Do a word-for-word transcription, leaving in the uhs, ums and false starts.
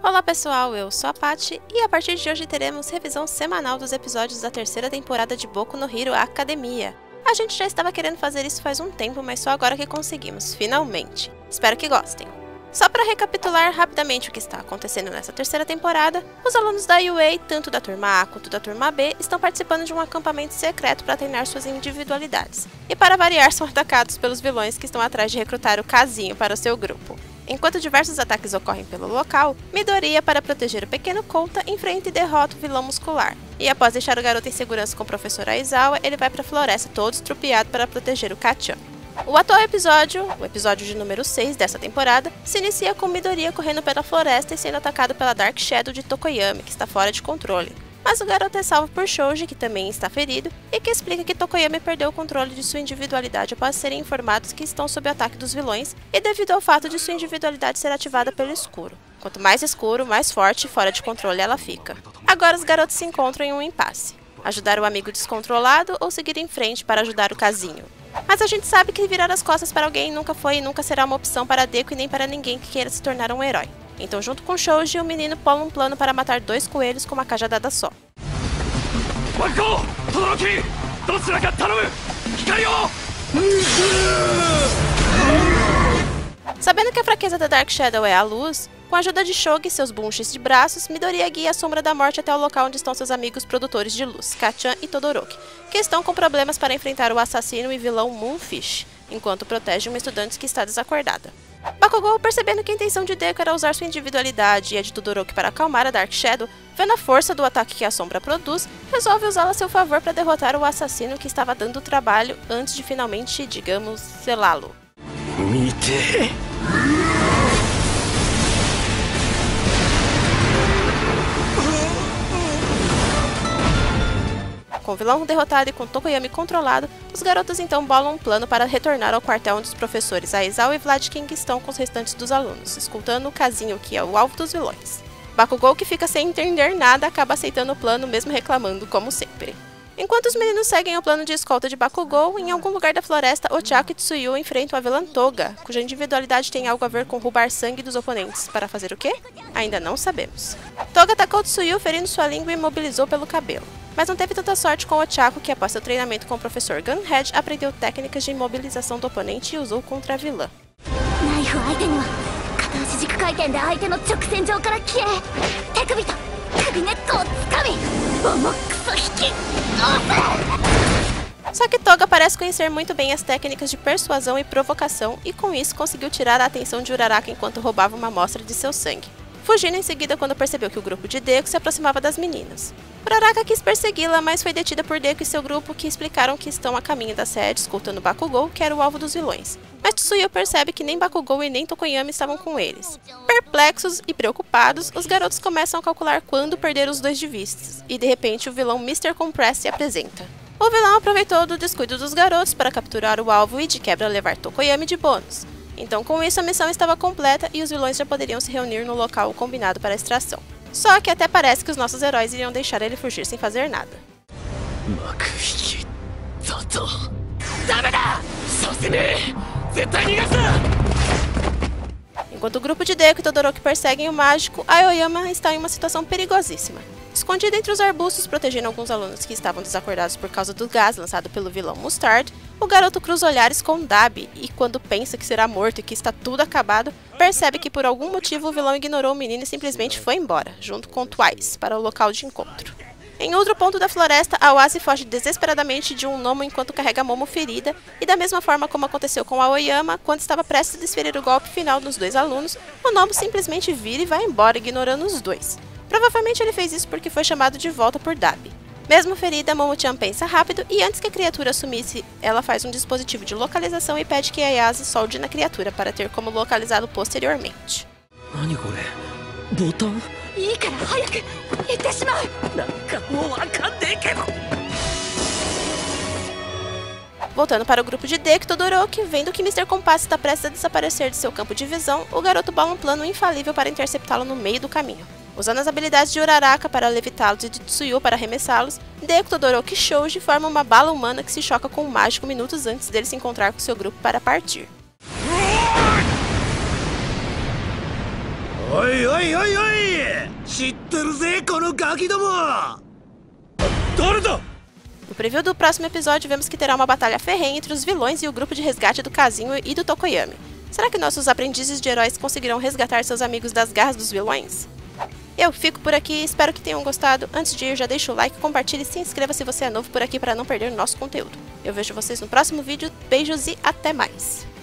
Olá pessoal, eu sou a Paty e a partir de hoje teremos revisão semanal dos episódios da terceira temporada de Boku no Hero Academia. A gente já estava querendo fazer isso faz um tempo, mas só agora que conseguimos, finalmente. Espero que gostem. Só para recapitular rapidamente o que está acontecendo nessa terceira temporada, os alunos da U A, tanto da turma A quanto da turma B, estão participando de um acampamento secreto para treinar suas individualidades. E para variar, são atacados pelos vilões que estão atrás de recrutar o Kazinho para o seu grupo. Enquanto diversos ataques ocorrem pelo local, Midoriya, para proteger o pequeno Kouta, enfrenta e derrota o vilão muscular. E após deixar o garoto em segurança com o professor Aizawa, ele vai para a floresta todo estrupiado para proteger o Kacchan. O atual episódio, o episódio de número seis dessa temporada, se inicia com Midoriya correndo pela floresta e sendo atacado pela Dark Shadow de Tokoyami, que está fora de controle. Mas o garoto é salvo por Shoji, que também está ferido, e que explica que Tokoyami perdeu o controle de sua individualidade após serem informados que estão sob o ataque dos vilões, e devido ao fato de sua individualidade ser ativada pelo escuro. Quanto mais escuro, mais forte e fora de controle ela fica. Agora os garotos se encontram em um impasse: ajudar o amigo descontrolado ou seguir em frente para ajudar o Kazinho. Mas a gente sabe que virar as costas para alguém nunca foi e nunca será uma opção para Deku e nem para ninguém que queira se tornar um herói. Então, junto com Shoji, o menino bola um plano para matar dois coelhos com uma cajadada só. Sabendo que a fraqueza da Dark Shadow é a luz, com a ajuda de Shogi e seus bunches de braços, Midoriya guia a Sombra da Morte até o local onde estão seus amigos produtores de luz, Kacchan e Todoroki, que estão com problemas para enfrentar o assassino e vilão Moonfish, enquanto protege uma estudante que está desacordada. Bakugou, percebendo que a intenção de Deku era usar sua individualidade e a de Todoroki para acalmar a Dark Shadow, vendo a força do ataque que a Sombra produz, resolve usá-la a seu favor para derrotar o assassino que estava dando trabalho antes de finalmente, digamos, selá-lo. Mite. Com o vilão derrotado e com Tokoyami controlado, os garotos então bolam um plano para retornar ao quartel onde os professores Aizawa e Vladking estão com os restantes dos alunos, escoltando o Kazinho, que é o alvo dos vilões. Bakugou, que fica sem entender nada, acaba aceitando o plano, mesmo reclamando, como sempre. Enquanto os meninos seguem o plano de escolta de Bakugou, em algum lugar da floresta, Ochako e Tsuyu enfrentam a vilã Toga, cuja individualidade tem algo a ver com roubar sangue dos oponentes. Para fazer o quê? Ainda não sabemos. Toga atacou Tsuyu, ferindo sua língua e imobilizou pelo cabelo. Mas não teve tanta sorte com Ochako, que após seu treinamento com o professor Gunhead, aprendeu técnicas de imobilização do oponente e usou contra a vilã. Só que Toga parece conhecer muito bem as técnicas de persuasão e provocação, e com isso conseguiu tirar a atenção de Uraraka enquanto roubava uma amostra de seu sangue, fugindo em seguida quando percebeu que o grupo de Deku se aproximava das meninas. Uraraka quis persegui-la, mas foi detida por Deku e seu grupo, que explicaram que estão a caminho da sede, escoltando Bakugou, que era o alvo dos vilões. Mas Tsuyu percebe que nem Bakugou e nem Tokoyami estavam com eles. Perplexos e preocupados, os garotos começam a calcular quando perder os dois de vista, e de repente o vilão mister Compress se apresenta. O vilão aproveitou do descuido dos garotos para capturar o alvo e de quebra levar Tokoyami de bônus. Então com isso a missão estava completa e os vilões já poderiam se reunir no local combinado para a extração. Só que até parece que os nossos heróis iriam deixar ele fugir sem fazer nada. Enquanto o grupo de Deku e Todoroki perseguem o mágico, Aoyama está em uma situação perigosíssima. Escondido entre os arbustos, protegendo alguns alunos que estavam desacordados por causa do gás lançado pelo vilão Mustard, o garoto cruza olhares com Dabi e, quando pensa que será morto e que está tudo acabado, percebe que por algum motivo o vilão ignorou o menino e simplesmente foi embora, junto com Twice, para o local de encontro. Em outro ponto da floresta, Awase foge desesperadamente de um gnomo enquanto carrega Momo ferida, e da mesma forma como aconteceu com Aoyama, quando estava prestes a desferir o golpe final nos dois alunos, o gnomo simplesmente vira e vai embora, ignorando os dois. Provavelmente ele fez isso porque foi chamado de volta por Dabi. Mesmo ferida, Momo-chan pensa rápido e antes que a criatura sumisse, ela faz um dispositivo de localização e pede que Ayase solde na criatura para ter como localizá-lo posteriormente. Voltando para o grupo de Deku e Todoroki, vendo que mister Compass está prestes a desaparecer de seu campo de visão, o garoto bola um plano infalível para interceptá-lo no meio do caminho. Usando as habilidades de Uraraka para levitá-los e de Tsuyu para arremessá-los, Deku, Todoroki e Shoji formam uma bala humana que se choca com o mágico minutos antes dele se encontrar com seu grupo para partir. Oi, oi, oi, oi! No preview do próximo episódio, vemos que terá uma batalha ferrenha entre os vilões e o grupo de resgate do Kazinho e do Tokoyami. Será que nossos aprendizes de heróis conseguirão resgatar seus amigos das garras dos vilões? Eu fico por aqui, espero que tenham gostado. Antes de ir, já deixa o like, compartilhe e se inscreva se você é novo por aqui para não perder o nosso conteúdo. Eu vejo vocês no próximo vídeo, beijos e até mais!